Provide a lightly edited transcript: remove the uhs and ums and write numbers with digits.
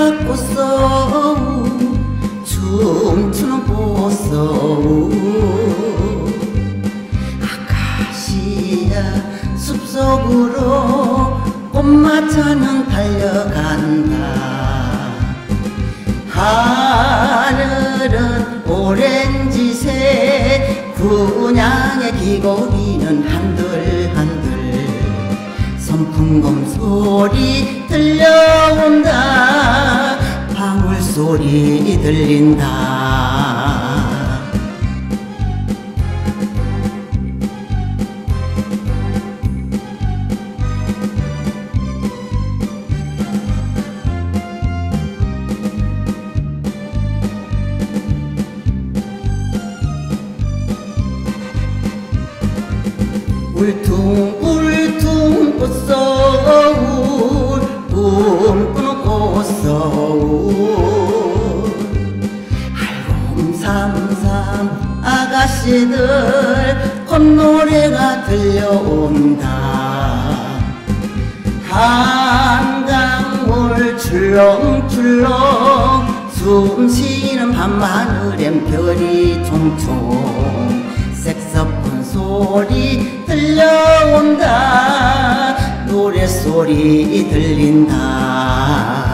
잡고서 춤추는 보소 아카시아 숲속으로 꽃마차는 달려간다. 하늘은 오렌지색 분양의 귀고리는 한들한들 선풍금 소리 들려온다. 방울 소리 들린다. 울퉁울퉁 꽃서울 꿈꾸는 꽃서울 알몸삼삼 아가씨들 콧노래가 들려온다. 한강물 출렁출렁 숨쉬는 밤하늘엔 별이 총총 색소폰 소리 들려온다. 노래소리 들린다.